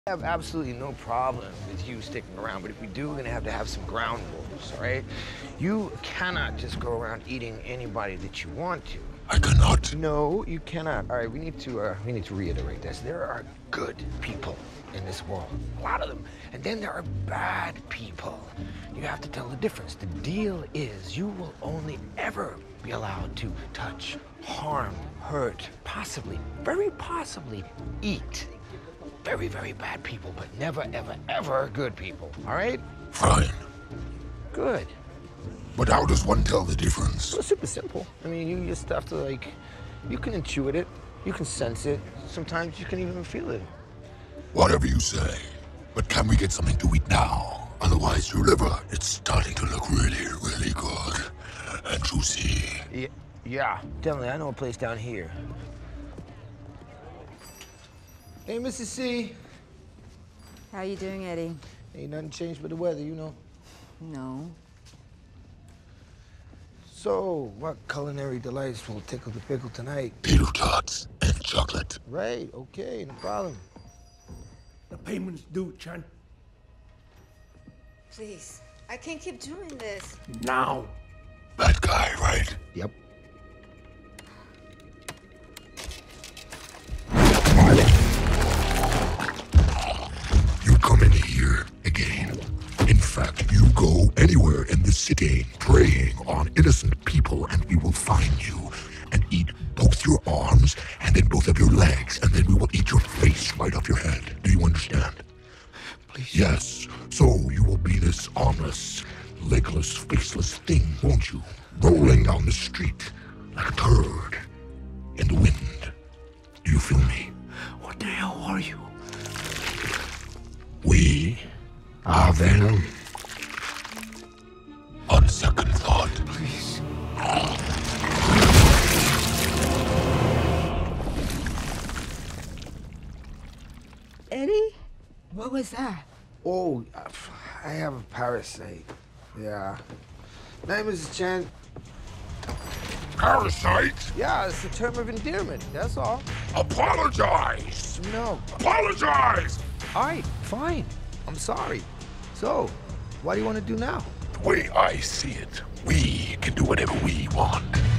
I have absolutely no problem with you sticking around, but if we do, we're gonna have to have some ground rules, all right? You cannot just go around eating anybody that you want to. I cannot. No, you cannot. All right, we need to reiterate this. There are good people in this world, a lot of them, and then there are bad people. You have to tell the difference. The deal is you will only ever be allowed to touch, harm, hurt, possibly, very possibly, eat very, very bad people, but never, ever, ever good people, all right? Fine. Good. But how does one tell the difference? Well, it's super simple. I mean, you just have to, you can intuit it, you can sense it, sometimes you can even feel it. Whatever you say. But can we get something to eat now? Otherwise, your liver, it's starting to look really, really good and juicy. Yeah, definitely. I know a place down here. Hey, Mrs. C. How you doing, Eddie? Ain't nothing changed but the weather, you know. No. So, what culinary delights will tickle the pickle tonight? Tater tots and chocolate. Right, okay, no problem. The payment's due, Chan. Please, I can't keep doing this. Now. Bad guy, right? Yep. You come in here again. In fact, you go anywhere in the city preying on innocent people and we will find you and eat both your arms and then both of your legs and then we will eat your face right off your head. Do you understand? Please. Yes. So you will be this armless, legless, faceless thing, won't you? Rolling down the street like a turd in the wind. Do you feel me? What the hell are you? We are Venom. On second thought. Please. Eddie? What was that? Oh, I have a parasite. Yeah. Name is Chan. Parasite? Yeah, it's a term of endearment, that's all. Apologize! No. Apologize! All right, fine. I'm sorry. So, what do you want to do now? The way I see it, we can do whatever we want.